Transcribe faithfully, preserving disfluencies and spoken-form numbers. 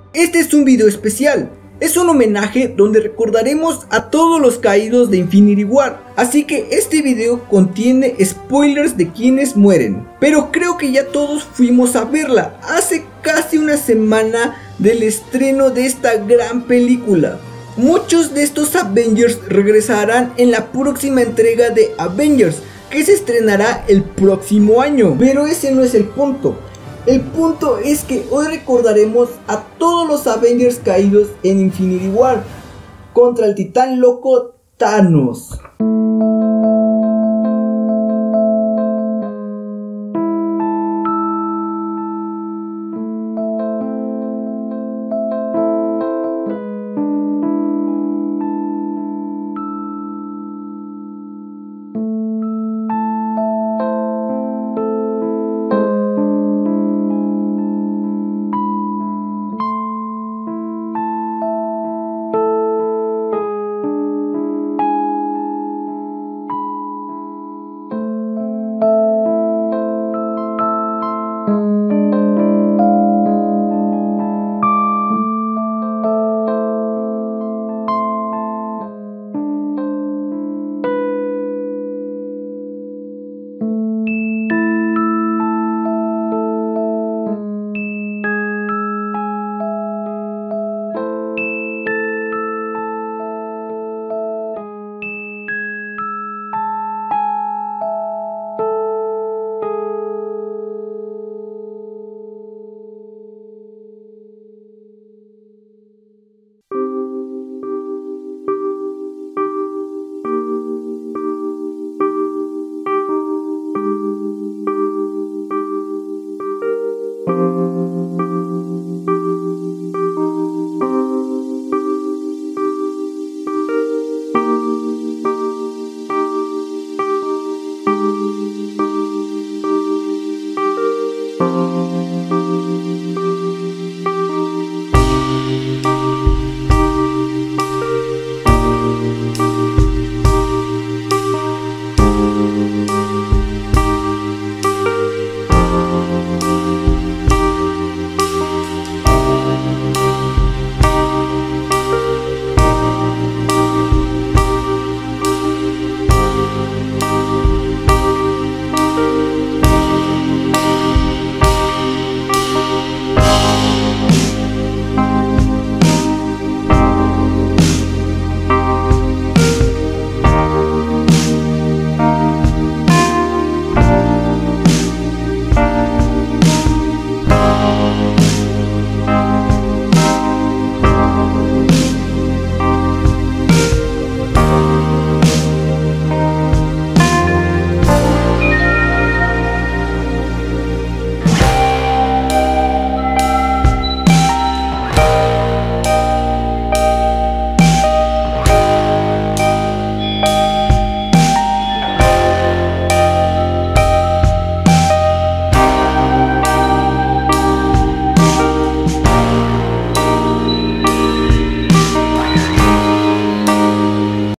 Este es un video especial, es un homenaje donde recordaremos a todos los caídos de Infinity War, así que este video contiene spoilers de quienes mueren, pero creo que ya todos fuimos a verla hace casi una semana del estreno de esta gran película. Muchos de estos Avengers regresarán en la próxima entrega de Avengers, que se estrenará el próximo año, pero ese no es el punto. El punto es que hoy recordaremos a todos los Avengers caídos en Infinity War contra el titán loco Thanos.